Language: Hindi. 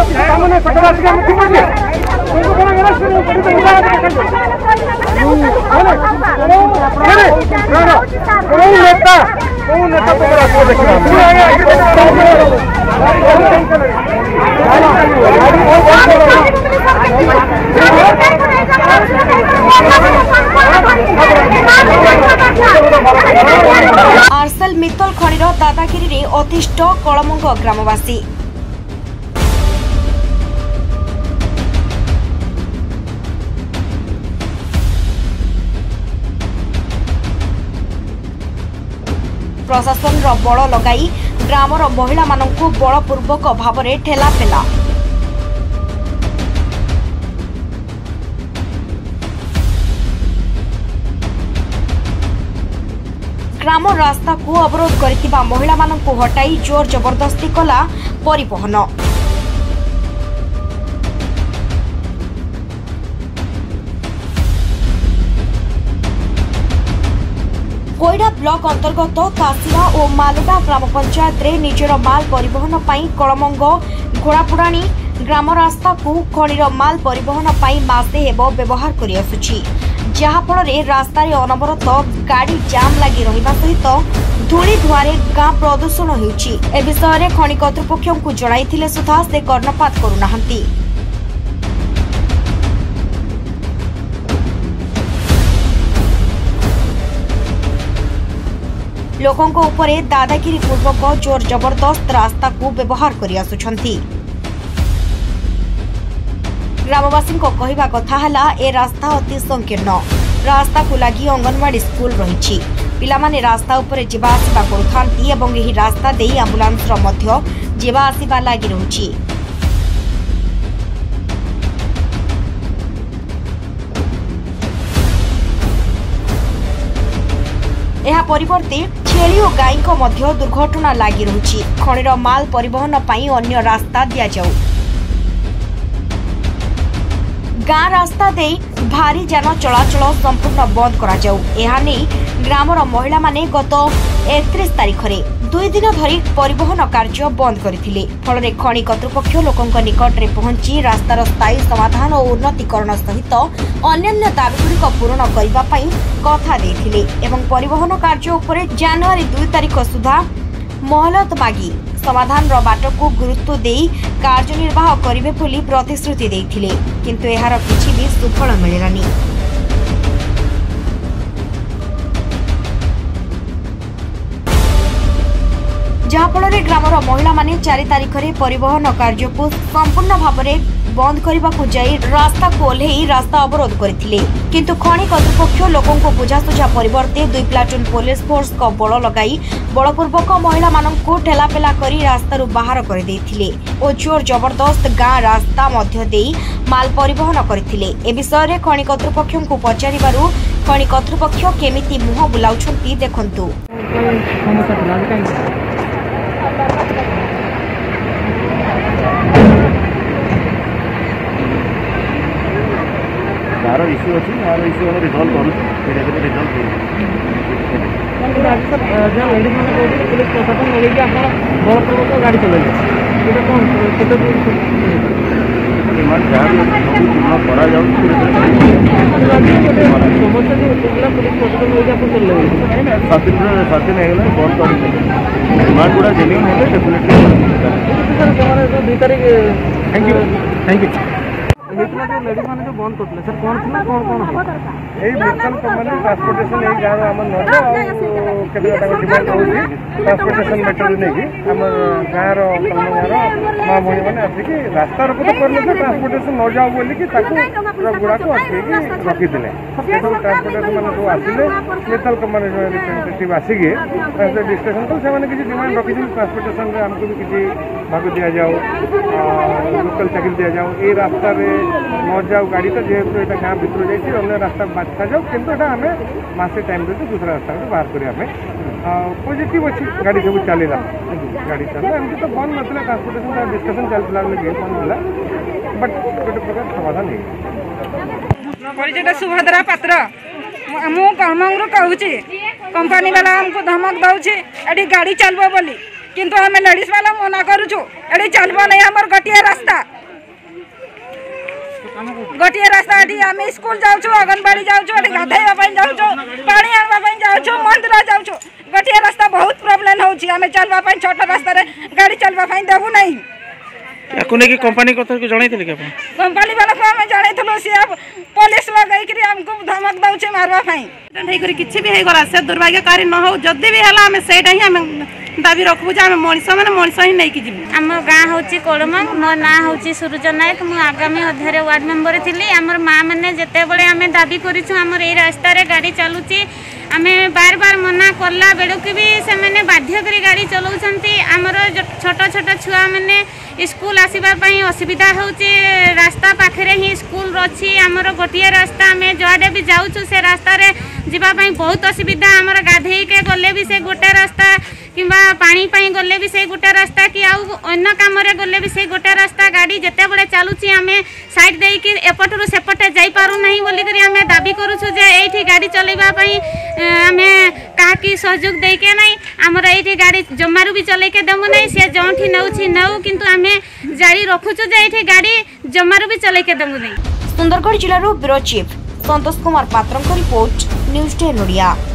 आरसेल मित्तल खणीर दादागिरी रे अतिष्ठ कलमंग ग्रामवासी। प्रशासन बल लगाई ग्रामर महिला मानकु बलपूर्वक भाव में ठेलाफेला। ग्राम रास्ता को अवरोध करथिबा महिला मानकु हटाई जोर जबरदस्ती कला परिवहन। कोईडा ब्लॉक अंतर्गत कासिरा और मालुडा ग्राम पंचायत रे निजर माल परिवहन पाई कलमंग घोड़ापुराणी ग्राम रास्ता को खणीर माल परिवहन पाई मासे हेबो व्यवहार करि आसुछि, जहा फल रे रास्ता रे अनवरत गाड़ी जाम लगी रहिबा सहित धूली धुआरे गाँ प्रदूषण होउछि। ए विषय रे खणी कर्तृपक्षों को जणाइथिले सुधा से कर्णपात करुनाहंती। लोकों को ऊपर दादागिरी पूर्वक जोर जबरदस्त रास्ता को व्यवहार करि आसुछंती। ग्रामवासी कहवा कथा हला ए रास्ता अति संकीर्ण। रास्ता को लगी अंगनवाड़ी स्कूल रही। पिला माने रास्ता ऊपर जीवा आसिबा करुथांती एवं एही रास्ता देई एम्बुलेंस रो मध्य जीवा आसिबा लागि रहुछि। एहा परिवर्ते छेली और गाई को मध्य दुर्घटना लागि रहुछि। खणीर माल परिवहन पाई अन्य रास्ता दिया जाऊ। गाँ रास्ता दे भारी जान चलाचल संपूर्ण बंद करा जाऊ। एहा नै ग्रामर महिला माने गत 31 तारिख रे 2 दिन धरी परिवहन कार्य बंद करथिले। फल रे खणी कर्तृपक्ष लोकंक निकट रे पहुंची रास्तार स्थायी समाधान और उन्नतीकरण सहित अन्य दाबीगुड़िक पूरण करबा पई कथा देथिले एवं परिवहन कार्य उपरे जनवरी 2 तारिख सुधा मोहलत मागी समाधान रो बाट को गुरुत्व देई कार्यनिर्वाह करिवे बोली प्रतिश्रुति देथिले, किंतु एहार किछि भी सुफल मिलिलानी। जहाँफल ग्रामर महिला माने 4 तारिख रे परिवहन कार्य को संपूर्ण भाव में बंद करने जाई रास्ता को ओल्हेई रास्ता अवरोध करथिले, किंतु खणी कर्तृपक्ष लोकों को बुझासुझा परिवर्ते 2 प्लाटून पुलिस फोर्स को बल लगाई बलपूर्वक महिला मानकु ठेलापेला करी रास्तारू बाहर कर देथिले और जोर जबरदस्त गाँ रास्ता मध्य देई माल परिवहन करथिले। ए विषय रे खणी कर्तृपक्षों को पचारिबारु खणी कर्तृपक्ष केमिति मुह बुलाउछंती देखंतु। यार इश्यू अच्छी यार इश्यू हम रिजॉल्व करूँ रिजॉल्व पुलिस प्रशासन लगे आप बलपूर्वक गाड़ी चलेंगे डिमांड जहाँ करा जाऊ समस्या जो पुलिस प्रशासन लगे आप चल 7 दिन है बंद कर डिमांड गुड़ा जेन्युइन है डेफिनेटली 2 तारीख। थैंक यू लेडीज मैंने जो बंद करते सर कौन थी कौन कौन यही लोकल कंपनी ट्रांसपोर्टेशन यही गाँव आम नज डिमांड रोचे ट्रांसपोर्टेशन मेटर नहीं आम गाँव गाँव माँ भाई मैंने आसिक रास्ता रोक तो करले ट्रांसपोर्टेशन न जाऊ बोलिक गुड़ा को अटक रखी ट्रांसपोर्टेशन मैंने सब आसिले लोकल कंपनी रिप्रेजेंटेटिव आसिक डिस्कसन कल से किसी डिमांड रखी ट्रांसपोर्टेशन आमको भी किसी भाग दि जाऊ लोकल चाकरी दि जाऊ ये रास्ता न जाऊ गाड़ी तो जेहेतु यहाँ गाँव भितर जाइए अन्य रास्ता बाछा जाऊ कि आम मसे टाइम देते दूसरा रास्ता बाहर करें पॉजिटिव अच्छी गाड़ी सब चलला गाड़ी चलता एमती तो बंद ना ट्रांसपोर्टेशन डिस्कसन चलता बंद होला बट गोटे प्रकार समाधान परिचय सुभद्रा पात्र मु कलमंगरू कहूँ कंपनी वाला हमको धमक दौचे एटी गाड़ी चलबो बोली किंतु आम लेडीज वाला मना करूँ एटी चलबो नहीं आमर गोटे रास्ता गाड़ी आम स्कूल जाऊँ अंगनवाड़ी जाऊँ गाधेवा जाऊँ पानी आनवा जाऊँ मंदिर जाऊँ गोटे रास्ता बहुत प्रोब्लेम होमें चलवा छोट रास्ता गाड़ी चलवा देवु नहीं नहीं कंपनी कथा जन कंपनी वाला को आम जनइलु सी पुलिस लगे आमको धमक दौचे मारवाई किसी भी होगा से दुर्भाग्यकारी न हो जदि भी है आम से दाबी रखू आम मनीष मैंने मनीष ही नहीं जी आम गाँ हूँ कोड़मंग मो ना हूँ सूरज नायक मु आगामी अध्याय वार्ड मेंबर थी आमर माँ मैंने जिते बड़े आम दाबी करें ये रास्तार गाड़ी चलुची आम बार बार मना कला बेलू भी से मैंने बाध्य करी गाड़ी चलाउछंती आमर छोट छोट छुआ मैंने स्कूल आसवाई असुविधा होची रास्ता पाखे ही स्कूल अच्छी आमर गोटे रास्ता आम जुआडे भी जाऊँ से रास्ता जीवाई बहुत असुविधा आमर गाधे के गले भी से गोटे रास्ता कि पानी गले भी से गोटे रास्ता कि अन्य काम गले भी से गोटे रास्ता गाड़ी जिते बड़े चलुची आम साइड देकी एपटू सेपटे जापारूना बोलिक आम दाबी करुचु जे ये गाड़ी चलवाई आम क्या सहयोग देके ना आमर ये गाड़ी जमारू भी चलैके देमु ना सी जो नौ नौ किंतु आम जारी रखुचु जे ये गाड़ी जमारू भी चलैके देमु नहीं। सुंदरगढ़ जिलार bureau chief Santosh Kumar Patra report news 10 Odia.